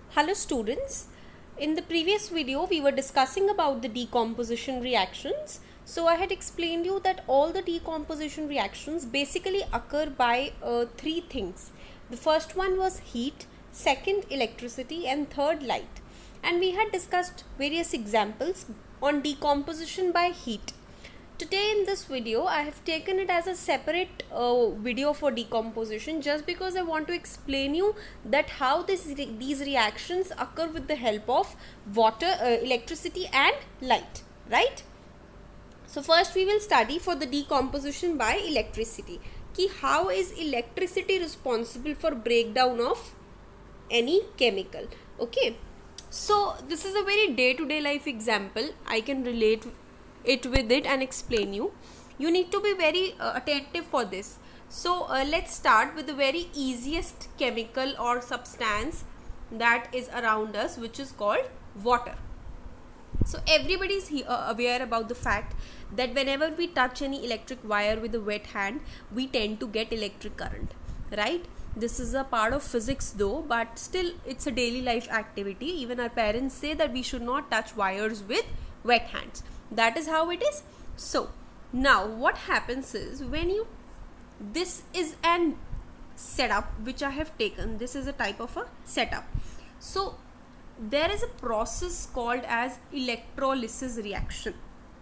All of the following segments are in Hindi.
Hello students, in the previous video we were discussing about the decomposition reactions. So I had explained you that all the decomposition reactions basically occur by three things. The first one was heat, second electricity, and third light. And we had discussed various examples on decomposition by heat. Today in this video I have taken it as a separate video for decomposition just because I want to explain you that how these reactions occur with the help of water, electricity and light, right? So first we will study for the decomposition by electricity. Ki how is electricity responsible for breakdown of any chemical? Okay, so this is a very day-to-day life example. I can relate it with it and explain you. You need to be very attentive for this. So let's start with the very easiest chemical or substance that is around us, which is called water. So everybody is aware about the fact that whenever we touch any electric wire with a wet hand, we tend to get electric current, right? This is a part of physics though, but still it's a daily life activity. Even our parents say that we should not touch wires with wet hands. That is how it is. So now what happens is, when you, this is an setup which I have taken. This is a type of a setup. So there is a process called as electrolysis reaction.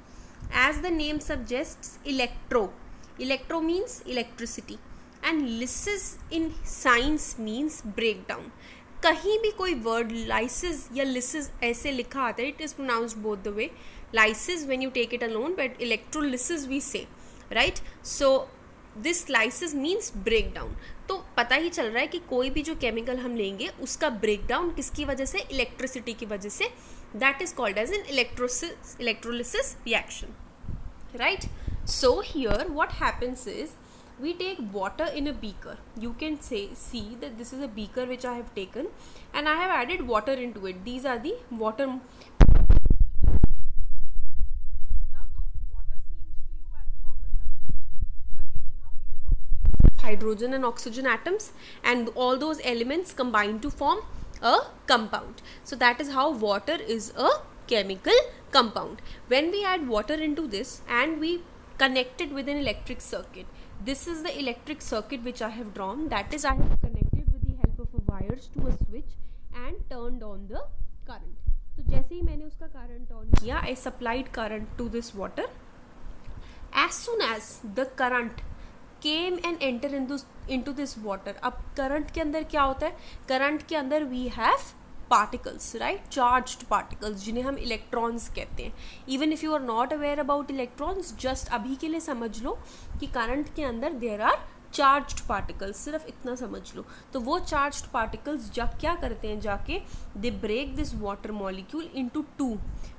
As the name suggests, electro means electricity and lysis in science means breakdown. कहीं भी कोई word lysis या lysis ऐसे लिखा आता है, it is pronounced both the way. Lysis when you take it alone, but electrolysis we say, right? So this lysis means breakdown. तो पता ही चल रहा है कि कोई भी जो केमिकल हम लेंगे उसका ब्रेकडाउन किसकी वजह से, इलेक्ट्रिसिटी की वजह से. That is called as an electrolysis reaction, right? So here what happens is, we take water in a beaker. You can see that this is a beaker which I have taken and I have added water into it. These are the water. Now though water seems to you as a normal substance, but anyhow it is also made of hydrogen and oxygen atoms, and all those elements combine to form a compound. So that is how water is a chemical compound. When we add water into this and we connect it with an electric circuit, this is the electric circuit which I have drawn. That is, I have connected with the help of a wires to a switch and turned on the current. तो जैसे ही मैंने उसका current on किया, I supplied current to this water. As soon as the current came and enter into this water, अब current के अंदर क्या होता है? Current के अंदर we have particles, right? Charged particles, जिन्हें हम electrons कहते हैं. Even if you are not aware about electrons, just अभी के लिए समझ लो कि current के अंदर there are charged particles. सिर्फ इतना समझ लो. तो वो charged particles जब क्या करते हैं, जाके they break this water molecule into two,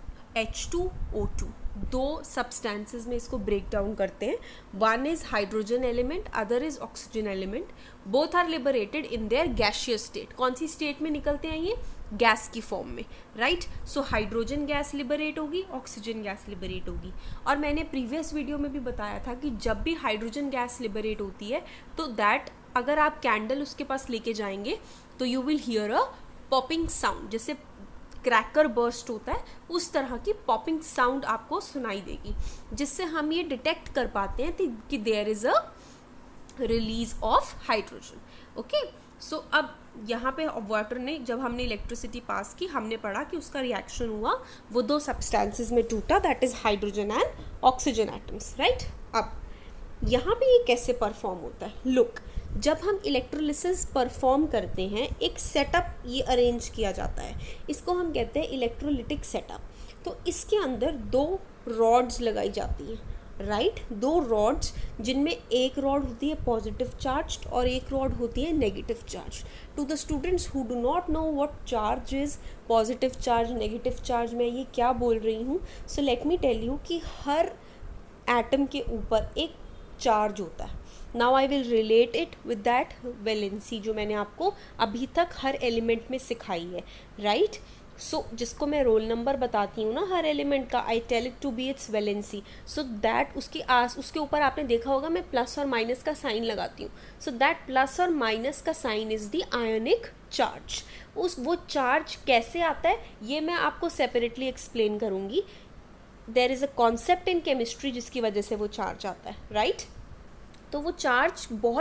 H2O2. दो substances में इसको break down करते हैं. One is hydrogen element, other is oxygen element. Both are liberated in their gaseous state. कौन सी state में निकलते हैं ये? गैस की फॉर्म में, right? So hydrogen gas liberate होगी, ऑक्सीजन गैस लिबरेट होगी. और मैंने प्रीवियस वीडियो में भी बताया था कि जब भी हाइड्रोजन गैस लिबरेट होती है तो दैट, अगर आप कैंडल उसके पास लेके जाएंगे तो you will hear a popping sound. जैसे क्रैकर बर्स्ट होता है उस तरह की पॉपिंग साउंड आपको सुनाई देगी, जिससे हम ये डिटेक्ट कर पाते हैं कि there is a release of hydrogen. Okay, so अब यहाँ पे वाटर ने, जब हमने इलेक्ट्रिसिटी पास की, हमने पढ़ा कि उसका रिएक्शन हुआ, वो दो सब्सटेंसेस में टूटा, that is hydrogen and oxygen atoms, right? अब यहाँ पे ये कैसे परफॉर्म होता है? लुक, जब हम इलेक्ट्रोलिसिस परफॉर्म करते हैं, एक सेटअप ये अरेंज किया जाता है, इसको हम कहते हैं इलेक्ट्रोलिटिक सेटअप. तो इसके अंदर दो रॉड्स लगाई जाती हैं, राइट? दो रॉड्स, जिनमें एक रॉड होती है पॉजिटिव चार्ज और एक रॉड होती है negative charge. To the students who do not know what charge is, positive charge, negative charge, मैं ये क्या बोल रही हूँ, so let me tell you कि हर एटम के ऊपर एक चार्ज होता है. Now I will relate it with that valency जो मैंने आपको अभी तक हर एलिमेंट में सिखाई है, राइट? सो जिसको मैं रोल नंबर बताती हूँ ना हर एलिमेंट का, I tell it to be its valency, so that उसके ऊपर आपने देखा होगा मैं प्लस और माइनस का साइन लगाती हूँ, सो दैट प्लस और माइनस का sign is the ionic charge. वो चार्ज कैसे आता है ये मैं आपको सेपरेटली एक्सप्लेन करूँगी। There is a concept in chemistry जिसकी वजह से वो चार्ज आता है, राइट? तो वो चार्ज बहुत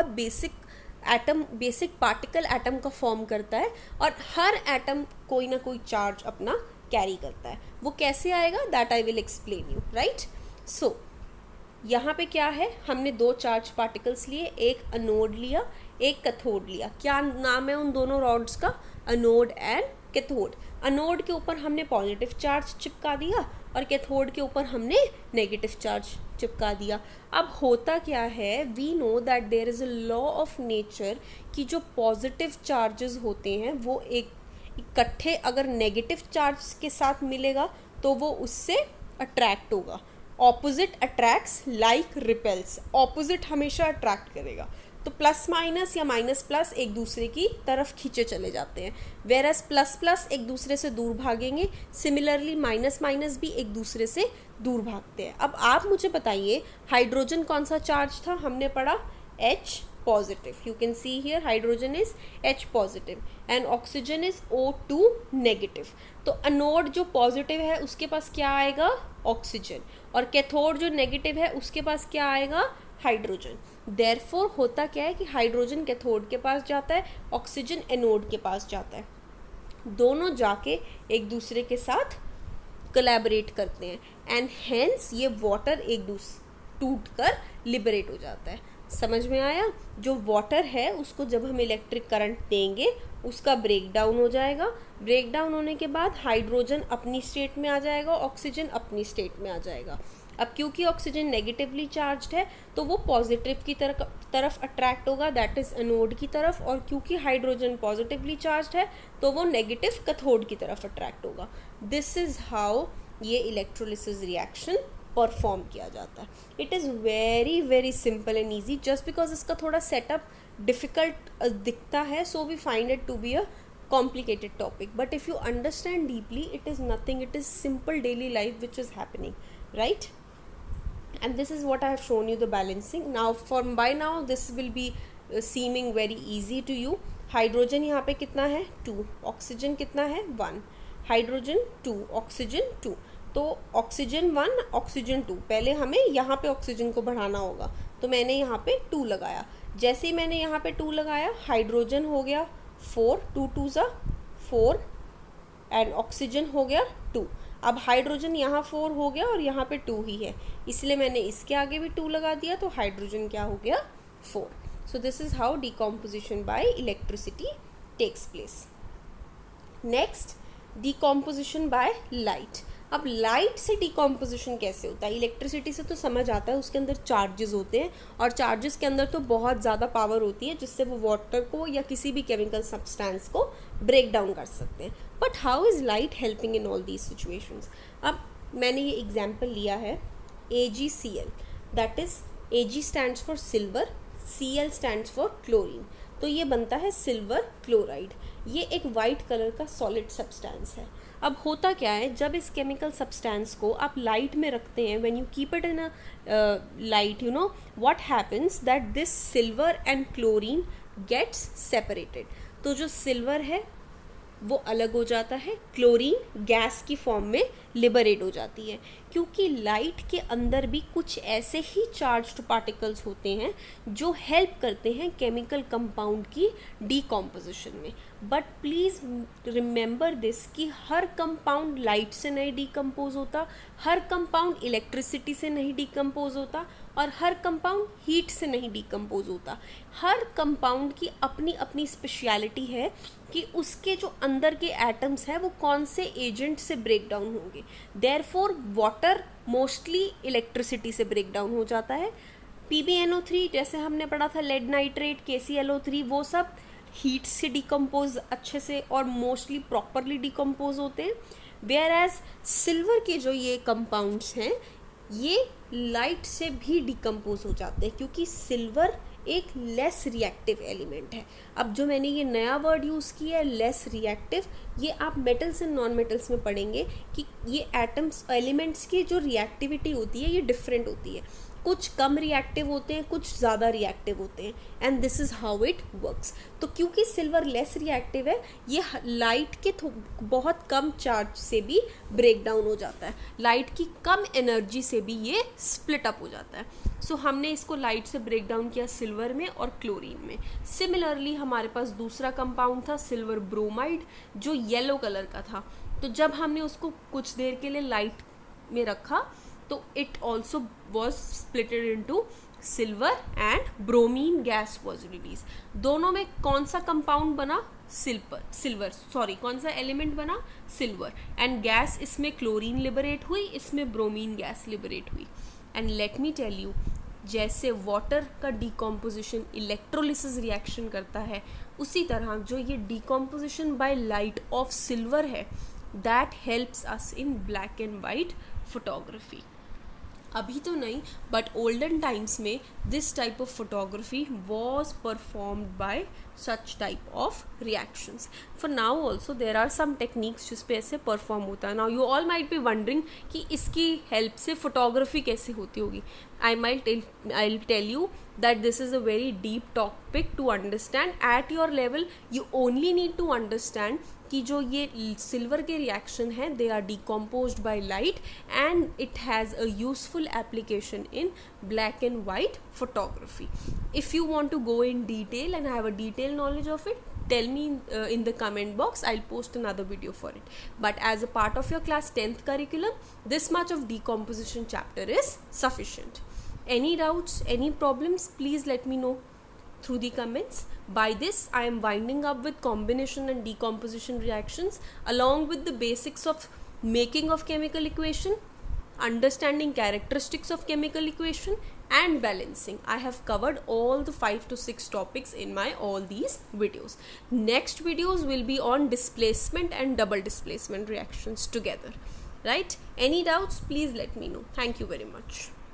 बेसिक पार्टिकल एटम का फॉर्म करता है और हर एटम कोई ना कोई चार्ज अपना कैरी करता है। वो कैसे आएगा that I will explain you, right? So यहाँ पे क्या है, हमने दो चार्ज पार्टिकल्स लिए, एक एनोड लिया एक कैथोड लिया। क्या नाम है उन दोनों रॉड्स का? Anode and cathode. एनोड के ऊपर हमने पॉजिटिव चार्ज चिपका दिया और कैथोड के ऊपर हमने नेगेटिव चार्ज चिपका दिया। अब होता क्या है, we know that there is a law of nature कि जो पॉजिटिव चार्जेस होते हैं वो एक इकट्ठे अगर नेगेटिव चार्ज के साथ मिलेगा तो वो उससे अट्रैक्ट होगा। Opposite attracts like repels, opposite हमेशा अट्रैक्ट करेगा। तो प्लस माइनस या माइनस प्लस एक दूसरे की तरफ खींचे चले जाते हैं, वेरएस प्लस प्लस एक दूसरे से दूर भागेंगे, सिमिलरली माइनस माइनस भी एक दूसरे से दूर भागते हैं। अब आप मुझे बताइए हाइड्रोजन कौन सा चार्ज था? हमने पढ़ा H positive, you can see here hydrogen is H positive and oxygen is O2 negative. तो एनोड जो पॉजिटिव है उसके पास क्या आएगा? ऑक्सीजन, और कैथोड जो नेगेटिव है उसके पास क्या आएगा? हाइड्रोजन। देयरफॉर होता क्या है कि हाइड्रोजन कैथोड के पास जाता है, ऑक्सीजन एनोड के पास जाता है, दोनों जाके एक दूसरे के साथ कोलैबोरेट करते हैं एंड हेंस ये वाटर एक दूसरे टूट कर लिबरेट हो जाता है। समझ में आया? जो वाटर है उसको जब हम इलेक्ट्रिक करंट देंगे उसका ब्रेक डाउन हो जाएगा, ब्रेक डाउन होने के बाद हाइड्रोजन अपनी स्टेट में आ जाएगा, ऑक्सीजन अपनी स्टेट में आ जाएगा। अब क्योंकि ऑक्सीजन नेगेटिवली चार्ज्ड है तो वो पॉजिटिव की तरफ अट्रैक्ट होगा, दैट इज एनोड की तरफ, और क्योंकि हाइड्रोजन पॉजिटिवली चार्ज्ड है तो वो नेगेटिव कैथोड की तरफ अट्रैक्ट होगा। दिस इज हाउ ये इलेक्ट्रोलिसिस रिएक्शन परफॉर्म किया जाता है। It is very very simple and easy, just because इसका थोड़ा सेटअप डिफिकल्ट दिखता है so we find it to be a complicated topic, but if you understand deeply it is nothing, it is simple daily life which is happening, right? And this is what I have shown you, the balancing. Now by now this will be seeming very easy to you. Hydrogen यहाँ पे कितना है? 2, ऑक्सीजन कितना है? 1, हाइड्रोजन 2, ऑक्सीजन 2, तो ऑक्सीजन 1 ऑक्सीजन 2, पहले हमें यहाँ पे ऑक्सीजन को बढ़ाना होगा तो मैंने यहाँ पे 2 लगाया। जैसे ही मैंने यहाँ पे 2 लगाया हाइड्रोजन हो गया 4, 2 2 ज़ा 4 एंड ऑक्सीजन हो गया 2। अब हाइड्रोजन यहाँ 4 हो गया और यहाँ पे 2 ही है, इसलिए मैंने इसके आगे भी 2 लगा दिया तो हाइड्रोजन क्या हो गया? 4। So this is how decomposition by electricity takes place. Next, decomposition by light. अब लाइट से डिकम्पोजिशन कैसे होता है? इलेक्ट्रिसिटी से तो समझ आता है, उसके अंदर चार्जेस होते हैं और चार्जेस के अंदर तो बहुत ज़्यादा पावर होती है जिससे वो वाटर को या किसी भी केमिकल सब्सटेंस को ब्रेक डाउन कर सकते हैं। But how is light helping in all these situations? अब मैंने ये एग्जाम्पल लिया है AgCl, that is Ag stands for silver, Cl stands for chlorine, तो ये बनता है सिल्वर क्लोराइड। ये एक वाइट कलर का सॉलिड सब्सटेंस है। अब होता क्या है, जब इस केमिकल सब्सटेंस को आप लाइट में रखते हैं, when you keep it in a light, you know what happens that this silver and chlorine gets separated. तो जो सिल्वर है वो अलग हो जाता है, क्लोरीन गैस की फॉर्म में लिबरेट हो जाती है, क्योंकि लाइट के अंदर भी कुछ ऐसे ही चार्ज्ड पार्टिकल्स होते हैं जो हेल्प करते हैं केमिकल कंपाउंड की डीकॉम्पोजिशन में। बट प्लीज़ रिमेंबर दिस कि हर कंपाउंड लाइट से नहीं डिकम्पोज होता, हर कंपाउंड इलेक्ट्रिसिटी से नहीं डिकम्पोज होता और हर कंपाउंड हीट से नहीं डिकम्पोज होता। हर कंपाउंड की अपनी अपनी स्पेशलिटी है कि उसके जो अंदर के एटम्स हैं वो कौन से एजेंट से ब्रेक डाउन होंगे। देयरफॉर वाटर मोस्टली इलेक्ट्रिसिटी से ब्रेक डाउन हो जाता है। PbNO3 जैसे हमने पढ़ा था, लेड नाइट्रेट, KClO3, वो सब हीट से डिकम्पोज अच्छे से और मोस्टली प्रॉपरली डिकम्पोज होते हैं। वेयर एज सिल्वर के जो ये कंपाउंड्स हैं ये लाइट से भी डिकम्पोज हो जाते हैं, क्योंकि सिल्वर एक लेस रिएक्टिव एलिमेंट है। अब जो मैंने ये नया वर्ड यूज़ किया है लेस रिएक्टिव, ये आप मेटल्स एंड नॉन मेटल्स में पढ़ेंगे कि ये एटम्स एलिमेंट्स की जो रिएक्टिविटी होती है ये डिफरेंट होती है, कुछ कम रिएक्टिव होते हैं, कुछ ज़्यादा रिएक्टिव होते हैं, and this is how it works. तो क्योंकि सिल्वर लेस रिएक्टिव है, ये लाइट के बहुत कम चार्ज से भी ब्रेक डाउन हो जाता है, लाइट की कम एनर्जी से भी ये स्प्लिट अप हो जाता है। सो हमने इसको लाइट से ब्रेक डाउन किया सिल्वर में और क्लोरीन में। सिमिलरली हमारे पास दूसरा कंपाउंड था सिल्वर ब्रोमाइड, जो येलो कलर का था। तो जब हमने उसको कुछ देर के लिए लाइट में रखा तो it also was splitted into silver and bromine gas was release. दोनों में कौन सा कंपाउंड बना? कौन सा एलिमेंट बना? सिल्वर, एंड गैस इसमें क्लोरीन लिबरेट हुई, इसमें ब्रोमीन गैस लिबरेट हुई। And let me tell you, जैसे वाटर का डिकम्पोजिशन इलेक्ट्रोलिसिस रिएक्शन करता है, उसी तरह जो ये decomposition by light of silver है, that helps us in black and white photography. अभी तो नहीं, बट ओल्डन टाइम्स में this type of photography was performed by such type of reactions. For now also there are some techniques जिस पे ऐसे परफॉर्म होता है। Now you all might be wondering कि इसकी हेल्प से फोटोग्राफी कैसे होती होगी। I'll tell you that this is a very deep topic to understand. At your level, you only need to understand कि जो ये सिल्वर के रिएक्शन है, they are decomposed by light and it has a useful application in black and white photography. If you want to go in detail and have a detailed knowledge of it, tell me in the comment box. I'll post another video for it. But as a part of your class 10th curriculum, this much of decomposition chapter is sufficient. Any doubts, any problems, please let me know through the comments. By this, I am winding up with combination and decomposition reactions along with the basics of making of chemical equation, understanding characteristics of chemical equation and balancing. I have covered all the 5 to 6 topics in my all these videos. Next videos will be on displacement and double displacement reactions together. Right? Any doubts? Please let me know. Thank you very much.